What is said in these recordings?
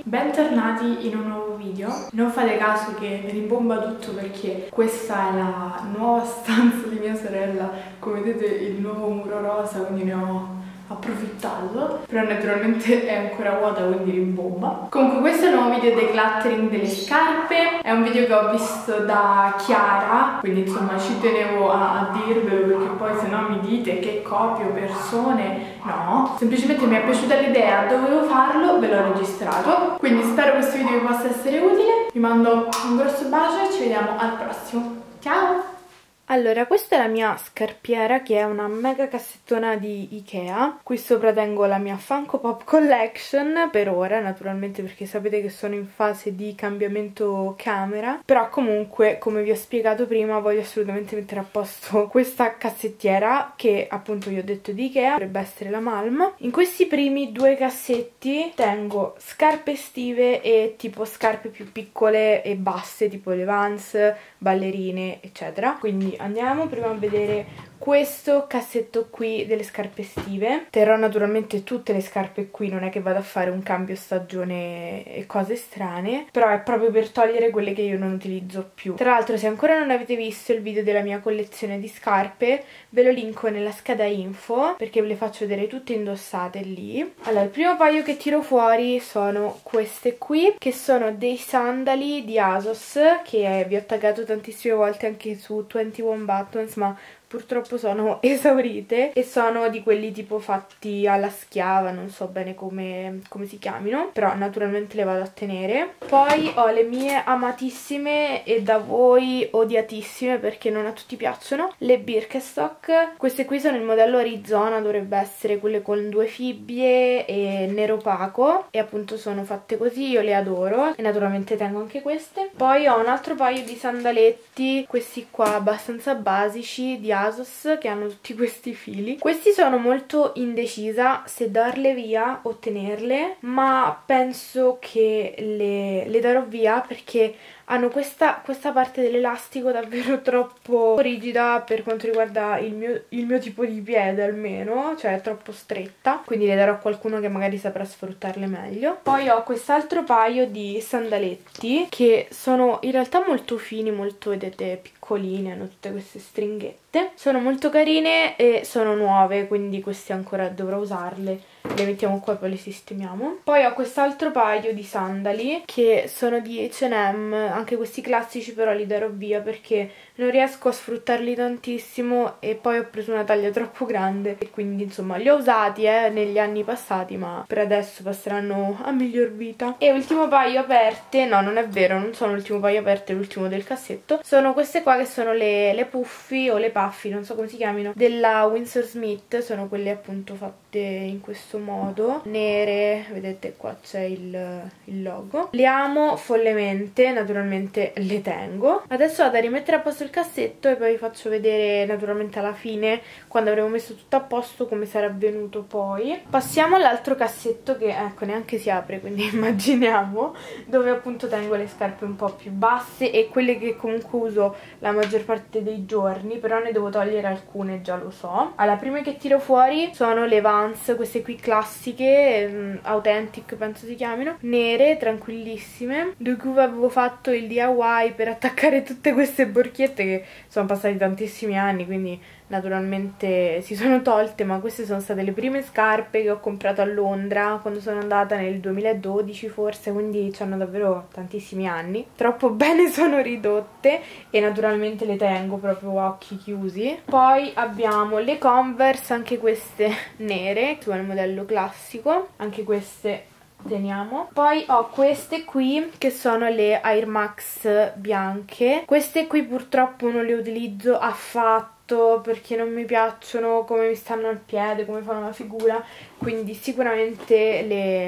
bentornati in un nuovo video. Non fate caso che rimbomba tutto perché questa è la nuova stanza di mia sorella. Come vedete il nuovo muro rosa, quindi ne ho approfittato, però naturalmente è ancora vuota, quindi rimbomba. Comunque questo è il nuovo video decluttering delle scarpe, è un video che ho visto da Chiara, quindi insomma ci tenevo a dirvelo perché poi se no mi dite che copio persone. No, semplicemente mi è piaciuta l'idea, dovevo farlo, ve l'ho registrato, quindi spero questo video vi possa essere utile. Vi mando un grosso bacio e ci vediamo al prossimo. Ciao! Allora, questa è la mia scarpiera, che è una mega cassettona di Ikea. Qui sopra tengo la mia Funko Pop Collection, per ora naturalmente, perché sapete che sono in fase di cambiamento camera. Però comunque, come vi ho spiegato prima, voglio assolutamente mettere a posto questa cassettiera, che appunto vi ho detto di Ikea, dovrebbe essere la Malm. In questi primi due cassetti tengo scarpe estive e tipo scarpe più piccole e basse, tipo le Vans, ballerine, eccetera. Quindi andiamo prima a vedere questo cassetto qui delle scarpe estive. Terrò naturalmente tutte le scarpe qui, non è che vado a fare un cambio stagione e cose strane, però è proprio per togliere quelle che io non utilizzo più. Tra l'altro, se ancora non avete visto il video della mia collezione di scarpe, ve lo linko nella scheda info, perché ve le faccio vedere tutte indossate lì. Allora, il primo paio che tiro fuori sono queste qui, che sono dei sandali di ASOS, che vi ho taggato tantissime volte anche su 21 Buttons, ma purtroppo sono esaurite, e sono di quelli tipo fatti alla schiava, non so bene come si chiamino, però naturalmente le vado a tenere. Poi ho le mie amatissime e da voi odiatissime, perché non a tutti piacciono, le Birkenstock. Queste qui sono il modello Arizona, dovrebbe essere quelle con due fibbie e nero opaco, e appunto sono fatte così, io le adoro, e naturalmente tengo anche queste. Poi ho un altro paio di sandaletti, questi qua abbastanza basici di ASOS, che hanno tutti questi fili. Questi sono molto indecisa se darle via o tenerle, ma penso che le darò via, perché hanno questa parte dell'elastico davvero troppo rigida per quanto riguarda il mio tipo di piede, almeno, cioè è troppo stretta, quindi le darò a qualcuno che magari saprà sfruttarle meglio. Poi ho quest'altro paio di sandaletti che sono in realtà molto fini, molto, vedete, piccoline, hanno tutte queste stringhette, sono molto carine e sono nuove, quindi queste ancora dovrò usarle. Le mettiamo qua e poi le sistemiamo. Poi ho quest'altro paio di sandali che sono di H&M, anche questi classici, però li darò via perché non riesco a sfruttarli tantissimo e poi ho preso una taglia troppo grande, e quindi insomma li ho usati negli anni passati, ma per adesso passeranno a miglior vita. E ultimo paio aperte, no, non è vero, non sono l'ultimo paio aperte, è l'ultimo del cassetto, sono queste qua, che sono le puffy o le puffy, non so come si chiamino, della Winsor Smith. Sono quelle appunto fatte in questo modo, nere, vedete qua c'è il logo. Le amo follemente, naturalmente le tengo. Adesso vado a rimettere a posto il cassetto e poi vi faccio vedere naturalmente alla fine, quando avremo messo tutto a posto, come sarà venuto poi. Passiamo all'altro cassetto, che ecco neanche si apre, quindi immaginiamo, dove appunto tengo le scarpe un po' più basse e quelle che comunque uso la maggior parte dei giorni, però ne devo togliere alcune, già lo so. Allora, prime che tiro fuori sono le Vans, queste qui classiche, Authentic penso si chiamino, nere, tranquillissime, di cui avevo fatto il DIY per attaccare tutte queste borchiette, che sono passati tantissimi anni, quindi naturalmente si sono tolte, ma queste sono state le prime scarpe che ho comprato a Londra quando sono andata nel 2012 forse, quindi hanno davvero tantissimi anni. Troppo bene sono ridotte e naturalmente le tengo proprio a occhi chiusi. Poi abbiamo le Converse, anche queste nere, su il modello classico, anche queste teniamo. Poi ho queste qui che sono le Air Max bianche. Queste qui purtroppo non le utilizzo affatto, perché non mi piacciono come mi stanno al piede, come fanno la figura, quindi sicuramente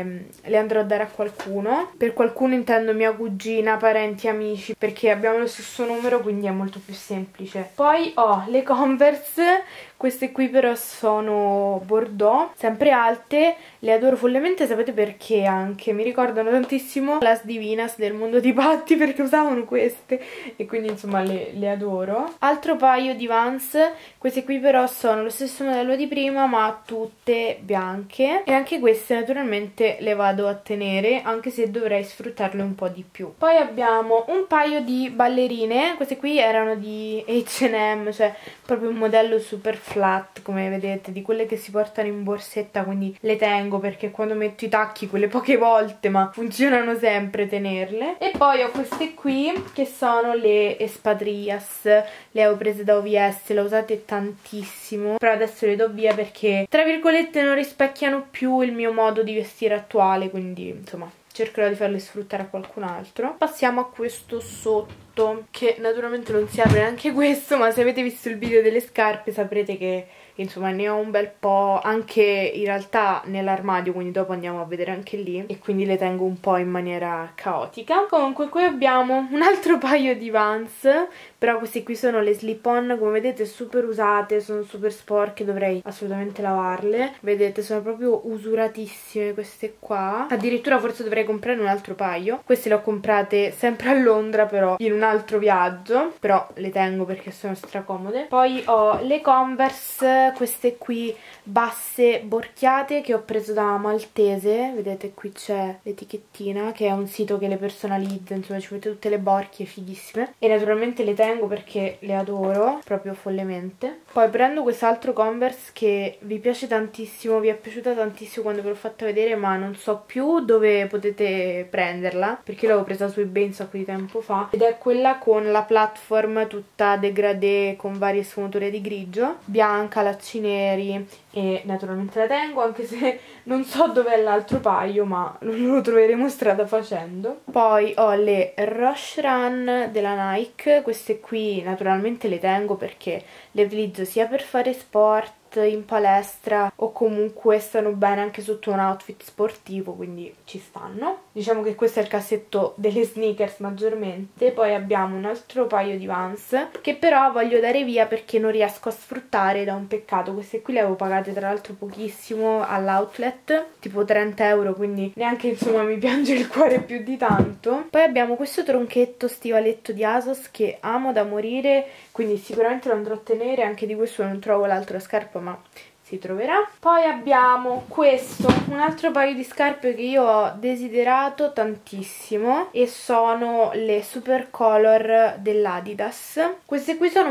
le andrò a dare a qualcuno. Per qualcuno intendo mia cugina, parenti, amici, perché abbiamo lo stesso numero, quindi è molto più semplice. Poi ho le Converse, queste qui però sono bordeaux, sempre alte, le adoro follemente. Sapete perché? Anche mi ricordano tantissimo Las Divinas del mondo di Patti, perché usavano queste e quindi insomma le adoro. Altro paio di Vans, queste qui però sono lo stesso modello di prima ma tutte bianche, bianche, e anche queste naturalmente le vado a tenere, anche se dovrei sfruttarle un po' di più. Poi abbiamo un paio di ballerine, queste qui erano di H&M, cioè proprio un modello super flat, come vedete, di quelle che si portano in borsetta, quindi le tengo perché quando metto i tacchi, quelle poche volte, ma funzionano sempre tenerle. E poi ho queste qui che sono le Espadrillas, le avevo prese da OVS, le ho usate tantissimo, però adesso le do via perché tra virgolette non rispecchiano più il mio modo di vestire attuale, quindi insomma cercherò di farle sfruttare a qualcun altro. Passiamo a questo sotto, che naturalmente non si apre neanche questo, ma se avete visto il video delle scarpe saprete che insomma ne ho un bel po' anche in realtà nell'armadio, quindi dopo andiamo a vedere anche lì, e quindi le tengo un po' in maniera caotica. Comunque qui abbiamo un altro paio di Vans, però queste qui sono le slip-on, come vedete super usate, sono super sporche, dovrei assolutamente lavarle. Vedete, sono proprio usuratissime queste qua, addirittura forse dovrei comprare un altro paio. Queste le ho comprate sempre a Londra, però in un altro viaggio, però le tengo perché sono stracomode. Poi ho le Converse, queste qui basse borchiate, che ho preso da Maltese, vedete qui c'è l'etichettina, che è un sito che le personalizza, insomma ci mette tutte le borchie fighissime, e naturalmente le tengo perché le adoro proprio follemente. Poi prendo quest'altro Converse che vi piace tantissimo, vi è piaciuta tantissimo quando ve l'ho fatta vedere, ma non so più dove potete prenderla perché l'avevo presa su eBay un sacco di tempo fa, ed è quella con la platform tutta degradé con varie sfumature di grigio, bianca, lacci neri, e naturalmente la tengo, anche se non so dov'è l'altro paio, ma lo troveremo strada facendo. Poi ho le Rush Run della Nike, queste qui naturalmente le tengo perché le utilizzo sia per fare sport in palestra o comunque stanno bene anche sotto un outfit sportivo, quindi ci stanno. Diciamo che questo è il cassetto delle sneakers maggiormente. Poi abbiamo un altro paio di Vans che però voglio dare via perché non riesco a sfruttare, da un peccato. Queste qui le avevo pagate tra l'altro pochissimo all'outlet, tipo 30 euro, quindi neanche insomma mi piange il cuore più di tanto. Poi abbiamo questo tronchetto stivaletto di ASOS che amo da morire, quindi sicuramente lo andrò a tenere. Anche di questo non trovo l'altra scarpa, ma si troverà. Poi abbiamo questo, un altro paio di scarpe che io ho desiderato tantissimo, e sono le Super Color dell'Adidas. Queste qui sono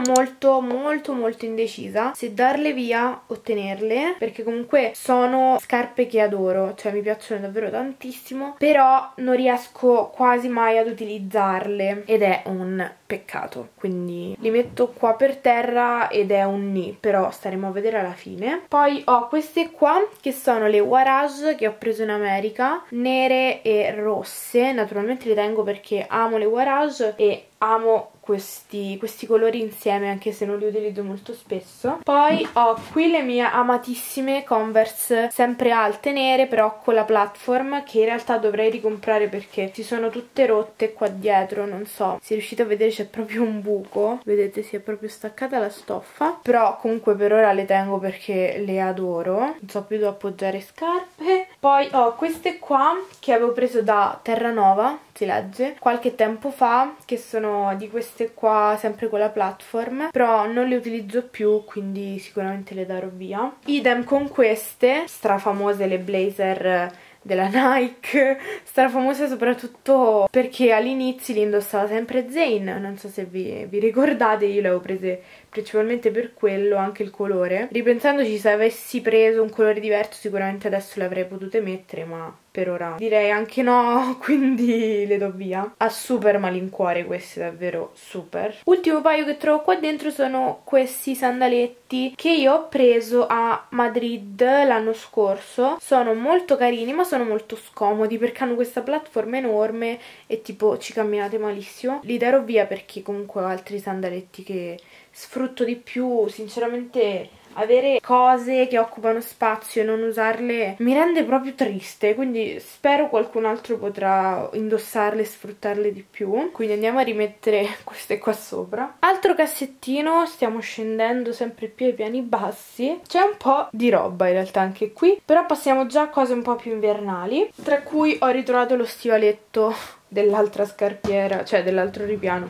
molto indecisa se darle via o tenerle, perché comunque sono scarpe che adoro, cioè mi piacciono davvero tantissimo, però non riesco quasi mai ad utilizzarle ed è un peccato, quindi li metto qua per terra ed è un ni, però staremo a vedere alla fine. Poi ho queste qua che sono le Warage, che ho preso in America, nere e rosse. Naturalmente le tengo perché amo le Warage e amo questi colori insieme, anche se non li utilizzo molto spesso. Poi ho qui le mie amatissime Converse sempre alte nere, però con la platform, che in realtà dovrei ricomprare perché si sono tutte rotte qua dietro. Non so se riuscite a vedere, c'è proprio un buco, vedete, si è proprio staccata la stoffa, però comunque per ora le tengo perché le adoro, non so più dove appoggiare scarpe. Poi ho queste qua che avevo preso da Terranova, si legge, qualche tempo fa, che sono di queste qua sempre con la platform, però non le utilizzo più, quindi sicuramente le darò via. Idem con queste strafamose, le blazer della Nike, strafamose soprattutto perché all'inizio li indossava sempre Zayn, non so se vi ricordate, io le avevo prese principalmente per quello, anche il colore. Ripensandoci, se avessi preso un colore diverso sicuramente adesso le avrei potute mettere, ma per ora direi anche no, quindi le do via. A super malincuore queste, davvero super. Ultimo paio che trovo qua dentro sono questi sandaletti che io ho preso a Madrid l'anno scorso. Sono molto carini ma sono molto scomodi perché hanno questa platform enorme e tipo ci camminate malissimo. Li darò via perché comunque ho altri sandaletti che sfrutto di più. Sinceramente avere cose che occupano spazio e non usarle mi rende proprio triste, quindi spero qualcun altro potrà indossarle e sfruttarle di più. Quindi andiamo a rimettere queste qua sopra. Altro cassettino, stiamo scendendo sempre più ai piani bassi, c'è un po' di roba in realtà anche qui, però passiamo già a cose un po' più invernali, tra cui ho ritrovato lo stivaletto dell'altra scarpiera, cioè dell'altro ripiano,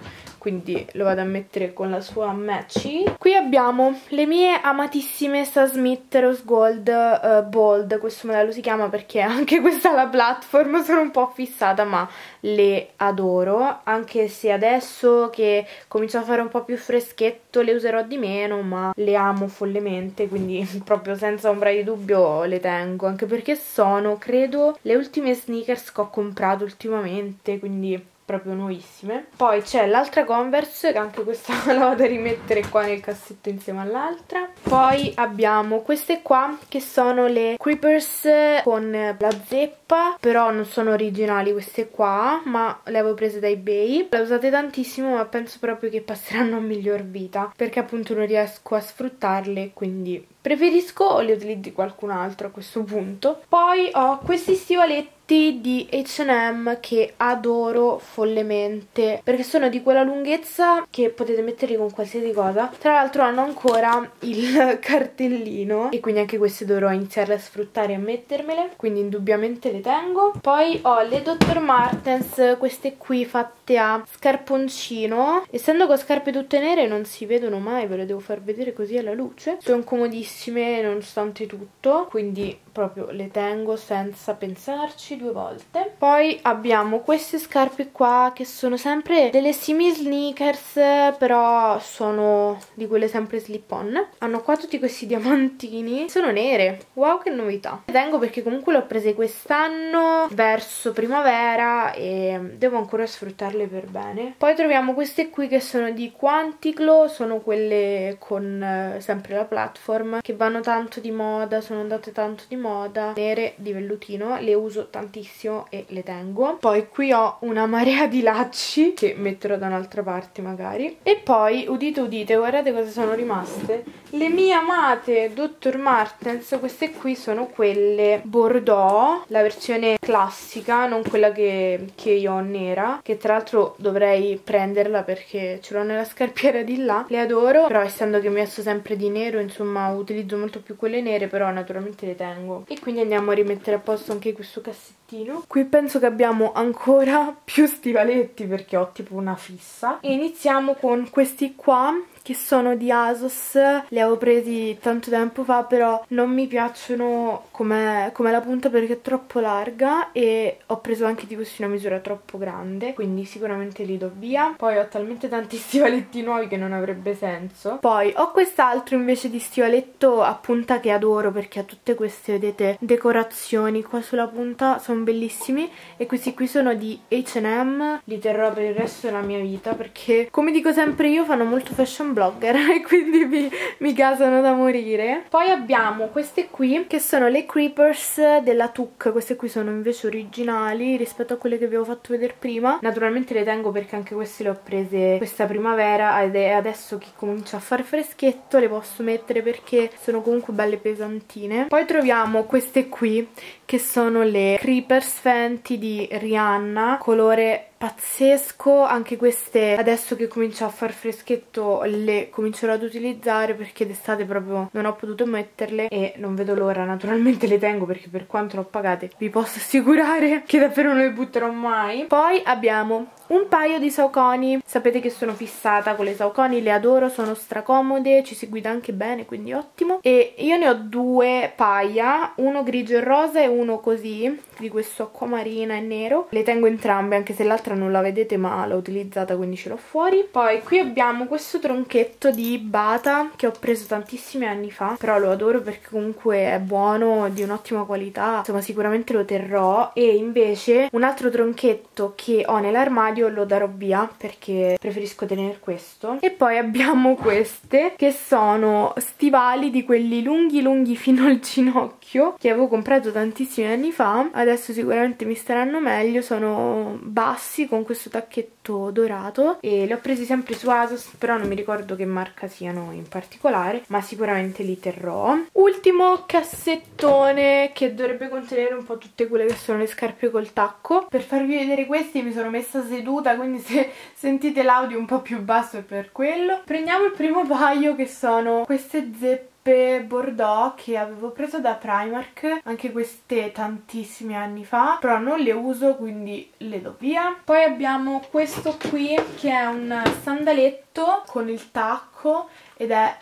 quindi lo vado a mettere con la sua matchy. Qui abbiamo le mie amatissime Stan Smith Rose Gold Bold, questo modello si chiama perché anche questa è la platform, sono un po' fissata ma le adoro, anche se adesso che comincio a fare un po' più freschetto le userò di meno, ma le amo follemente, quindi proprio senza ombra di dubbio le tengo, anche perché sono, credo, le ultime sneakers che ho comprato ultimamente, quindi proprio nuovissime. Poi c'è l'altra Converse, che anche questa la vado a rimettere qua nel cassetto insieme all'altra. Poi abbiamo queste qua che sono le Creepers con la zeppa, però non sono originali queste qua, ma le avevo prese da eBay. Le ho usate tantissimo, ma penso proprio che passeranno a miglior vita, perché appunto non riesco a sfruttarle, quindi preferisco le utilizzi qualcun altro a questo punto. Poi ho questi stivaletti di H&M che adoro follemente, perché sono di quella lunghezza che potete metterli con qualsiasi cosa. Tra l'altro hanno ancora il cartellino e quindi anche queste dovrò iniziare a sfruttare e a mettermele, quindi indubbiamente le tengo. Poi ho le Dr. Martens, queste qui fatte a scarponcino, essendo con scarpe tutte nere non si vedono mai, ve le devo far vedere così alla luce. Sono comodissime nonostante tutto, quindi proprio le tengo senza pensarci due volte. Poi abbiamo queste scarpe qua che sono sempre delle semi sneakers, però sono di quelle sempre slip on. Hanno qua tutti questi diamantini, sono nere, wow che novità. Le tengo perché comunque le ho prese quest'anno verso primavera e devo ancora sfruttarle per bene. Poi troviamo queste qui che sono di Quanticlo, sono quelle con sempre la platform, che vanno tanto di moda, sono andate tanto di moda, nere di vellutino, le uso tantissimo e le tengo. Poi qui ho una marea di lacci che metterò da un'altra parte magari. E poi udite udite, guardate cosa sono rimaste, le mie amate Dr. Martens. Queste qui sono quelle Bordeaux, la versione classica, non quella che io ho nera, che tra l'altro dovrei prenderla perché ce l'ho nella scarpiera di là. Le adoro, però essendo che mi vesto sempre di nero, insomma utilizzo molto più quelle nere, però naturalmente le tengo. E quindi andiamo a rimettere a posto anche questo cassettino. Qui penso che abbiamo ancora più stivaletti perché ho tipo una fissa. E iniziamo con questi qua che sono di ASOS, li avevo presi tanto tempo fa, però non mi piacciono come la punta perché è troppo larga e ho preso anche di questi una misura troppo grande, quindi sicuramente li do via. Poi ho talmente tanti stivaletti nuovi che non avrebbe senso. Poi ho quest'altro invece di stivaletto a punta che adoro perché ha tutte queste, vedete, decorazioni qua sulla punta, sono bellissimi, e questi qui sono di H&M, li terrò per il resto della mia vita perché, come dico sempre io, fanno molto fashion blogger e quindi mi gasano da morire. Poi abbiamo queste qui che sono le Creepers della Tuk, queste qui sono invece originali rispetto a quelle che vi avevo fatto vedere prima. Naturalmente le tengo perché anche queste le ho prese questa primavera ed è adesso che comincia a far freschetto le posso mettere perché sono comunque belle pesantine. Poi troviamo queste qui che sono le Creepers Fenty di Rihanna, colore pazzesco. Anche queste adesso che comincia a far freschetto le comincerò ad utilizzare perché d'estate proprio non ho potuto metterle e non vedo l'ora. Naturalmente le tengo perché per quanto le ho pagate vi posso assicurare che davvero non le butterò mai. Poi abbiamo un paio di Saucony, sapete che sono fissata con le Saucony, le adoro, sono stracomode, ci si guida anche bene, quindi ottimo. E io ne ho due paia, uno grigio e rosa e uno così, di questo acquamarina e nero. Le tengo entrambe anche se l'altra non la vedete ma l'ho utilizzata quindi ce l'ho fuori. Poi qui abbiamo questo tronchetto di Bata che ho preso tantissimi anni fa, però lo adoro perché comunque è buono, di un'ottima qualità, insomma sicuramente lo terrò. E invece un altro tronchetto che ho nell'armadio lo darò via perché preferisco tenere questo. E poi abbiamo queste che sono stivali di quelli lunghi lunghi fino al ginocchio che avevo comprato tantissimi anni fa, adesso sicuramente mi staranno meglio, sono bassi con questo tacchetto dorato e li ho presi sempre su ASOS, però non mi ricordo che marca siano in particolare, ma sicuramente li terrò. Ultimo cassettone che dovrebbe contenere un po' tutte quelle che sono le scarpe col tacco. Per farvi vedere questi mi sono messa seduta, quindi se sentite l'audio un po' più basso è per quello. Prendiamo il primo paio che sono queste zeppe scarpe bordeaux che avevo preso da Primark, anche queste tantissimi anni fa, però non le uso quindi le do via. Poi abbiamo questo qui che è un sandaletto con il tacco ed è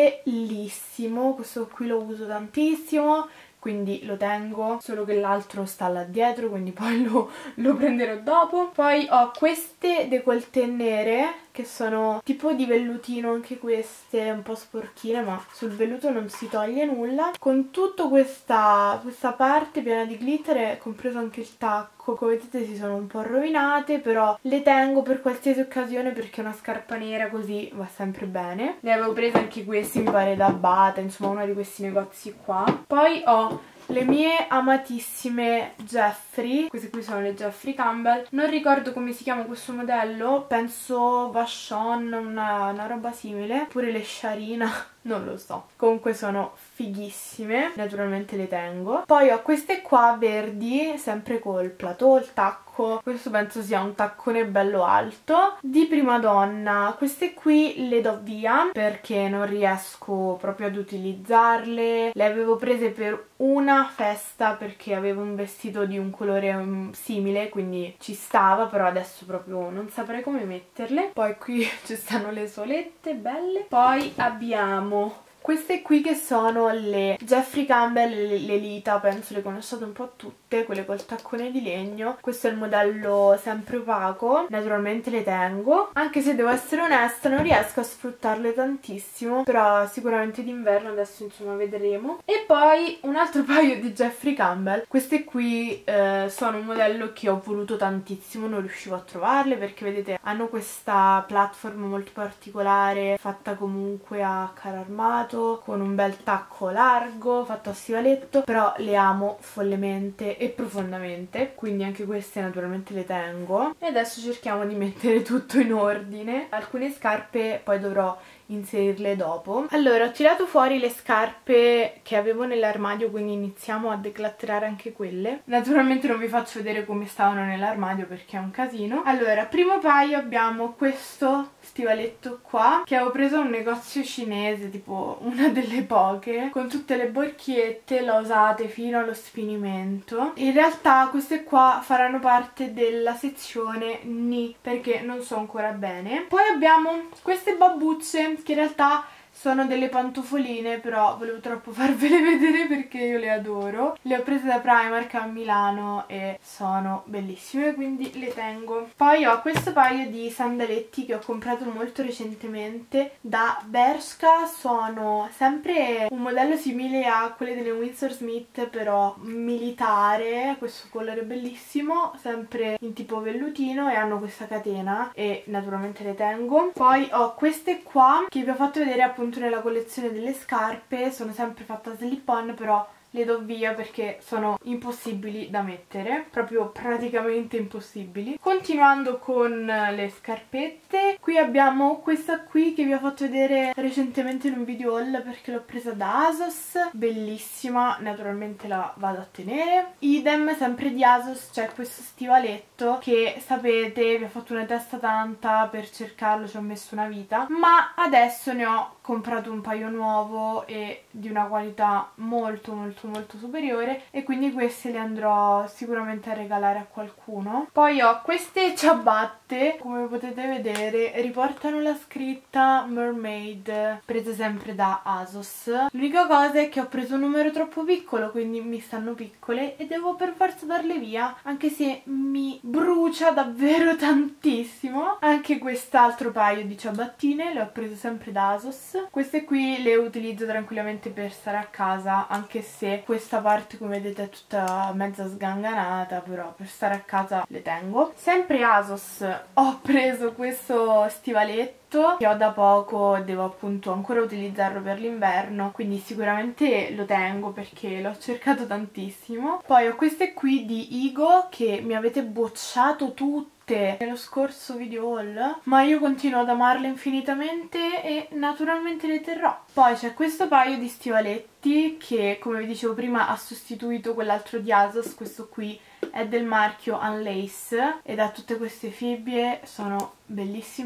bellissimo, questo qui lo uso tantissimo, quindi lo tengo, solo che l'altro sta là dietro, quindi poi lo prenderò dopo. Poi ho queste décolleté nere che sono tipo di vellutino, anche queste un po' sporchine, ma sul velluto non si toglie nulla, con tutta questa parte piena di glitter, compreso anche il tacco. Come vedete si sono un po' rovinate, però le tengo per qualsiasi occasione perché una scarpa nera così va sempre bene. Ne avevo prese anche questi, mi pare da Bata, insomma uno di questi negozi qua. Poi ho le mie amatissime Jeffree, queste qui sono le Jeffree Campbell, non ricordo come si chiama questo modello, penso Vachon, una roba simile, oppure le Sharina, non lo so. Comunque sono fighissime, naturalmente le tengo. Poi ho queste qua verdi, sempre col plateau, il tacco, questo penso sia un taccone bello alto, di prima donna. Queste qui le do via perché non riesco proprio ad utilizzarle, le avevo prese per una festa perché avevo un vestito di un colore simile, quindi ci stava, però adesso proprio non saprei come metterle. Poi qui ci stanno le solette belle. Poi abbiamo queste qui che sono le Jeffree Campbell, le Lita, penso le conosciate un po' tutte, quelle col taccone di legno. Questo è il modello sempre opaco, naturalmente le tengo, anche se devo essere onesta non riesco a sfruttarle tantissimo, però sicuramente d'inverno adesso insomma vedremo. E poi un altro paio di Jeffree Campbell, queste qui sono un modello che ho voluto tantissimo, non riuscivo a trovarle perché vedete hanno questa platform molto particolare, fatta comunque a caro armato, con un bel tacco largo fatto a stivaletto, però le amo follemente e profondamente, quindi anche queste naturalmente le tengo. E adesso cerchiamo di mettere tutto in ordine. Alcune scarpe poi dovrò inserirle dopo. Allora, ho tirato fuori le scarpe che avevo nell'armadio, quindi iniziamo a declatterare anche quelle. Naturalmente non vi faccio vedere come stavano nell'armadio perché è un casino. Allora, primo paio abbiamo questo stivaletto qua che avevo preso a un negozio cinese, tipo una delle poche, con tutte le borchiette, l'ho usate fino allo sfinimento. In realtà queste qua faranno parte della sezione ni perché non so ancora bene. Poi abbiamo queste babbucce che in realtà sono delle pantofoline, però volevo troppo farvele vedere perché io le adoro. Le ho prese da Primark a Milano e sono bellissime, quindi le tengo. Poi ho questo paio di sandaletti che ho comprato molto recentemente da Bershka. Sono sempre un modello simile a quelle delle Windsor Smith, però militare. Questo colore bellissimo, sempre in tipo vellutino, e hanno questa catena e naturalmente le tengo. Poi ho queste qua che vi ho fatto vedere appunto nella collezione delle scarpe, sono sempre fatte a slip-on, però le do via perché sono impossibili da mettere, proprio praticamente impossibili. Continuando con le scarpette, qui abbiamo questa qui che vi ho fatto vedere recentemente in un video haul perché l'ho presa da ASOS, bellissima, naturalmente la vado a tenere. Idem, sempre di ASOS, c'è questo stivaletto che sapete vi ho fatto una testa tanta per cercarlo, ci ho messo una vita, ma adesso ne ho comprato un paio nuovo e di una qualità molto superiore e quindi queste le andrò sicuramente a regalare a qualcuno. Poi ho queste ciabatte, come potete vedere riportano la scritta Mermaid, prese sempre da ASOS. L'unica cosa è che ho preso un numero troppo piccolo, quindi mi stanno piccole e devo per forza darle via, anche se mi brucia davvero tantissimo. Anche quest'altro paio di ciabattine le ho prese sempre da ASOS. Queste qui le utilizzo tranquillamente per stare a casa, anche se questa parte come vedete è tutta mezza sganganata, però per stare a casa le tengo. Sempre ASOS ho preso questo stivaletto che ho da poco, devo appunto ancora utilizzarlo per l'inverno, quindi sicuramente lo tengo perché l'ho cercato tantissimo. Poi ho queste qui di Igo che mi avete bocciato tutte nello scorso video haul, ma io continuo ad amarle infinitamente e naturalmente le terrò. Poi c'è questo paio di stivaletti che, come vi dicevo prima, ha sostituito quell'altro di ASOS. Questo qui è del marchio Unlace ed ha tutte queste fibbie, sono bellissimi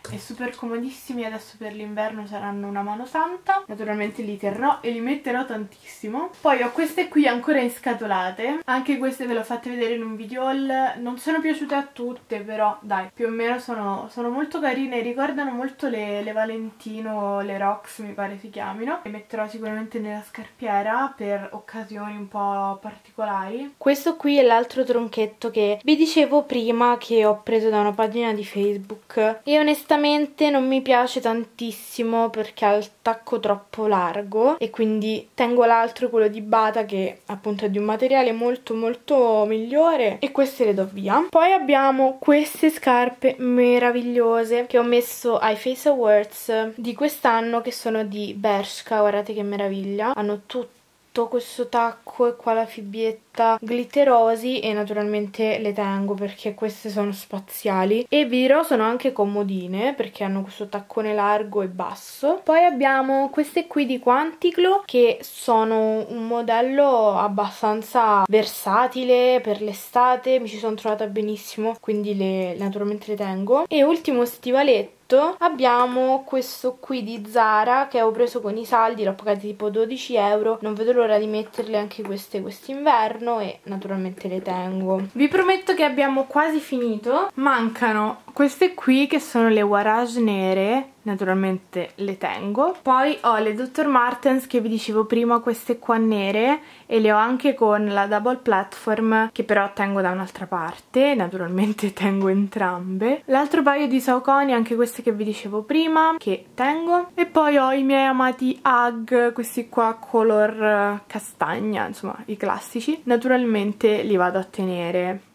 e super comodissimi. Adesso per l'inverno saranno una mano santa. Naturalmente li terrò e li metterò tantissimo. Poi ho queste qui ancora inscatolate, anche queste ve le ho fatte vedere in un video haul. Non sono piaciute a tutte, però dai, più o meno sono molto carine, ricordano molto le Valentino, le Rox mi pare si chiamino. Le metterò sicuramente nella scarpiera per occasioni un po' particolari. Questo qui è l'altro tronchetto che vi dicevo prima, che ho preso da una pagina di Facebook, e onestamente non mi piace tantissimo perché ha il tacco troppo largo, e quindi tengo l'altro, quello di Bata, che appunto è di un materiale molto molto migliore, e queste le do via. Poi abbiamo queste scarpe meravigliose che ho messo ai Face Awards di quest'anno, che sono di Bershka. Guardate che meraviglia, hanno tutto questo tacco e qua la fibbietta glitterosi, e naturalmente le tengo perché queste sono spaziali e vi dirò sono anche comodine perché hanno questo taccone largo e basso. Poi abbiamo queste qui di Quanticlo, che sono un modello abbastanza versatile per l'estate, mi ci sono trovata benissimo, quindi naturalmente le tengo. E ultimo stivaletto, abbiamo questo qui di Zara che avevo preso con i saldi, l'ho pagato tipo 12 euro. Non vedo l'ora di metterle anche queste quest'inverno e naturalmente le tengo. Vi prometto che abbiamo quasi finito. Mancano queste qui che sono le Warage nere, naturalmente le tengo. Poi ho le Dr. Martens che vi dicevo prima, queste qua nere, e le ho anche con la double platform che però tengo da un'altra parte, naturalmente tengo entrambe. L'altro paio di Saucony, anche queste che vi dicevo prima, che tengo. E poi ho i miei amati Ugg, questi qua color castagna, insomma i classici, naturalmente li vado a tenere.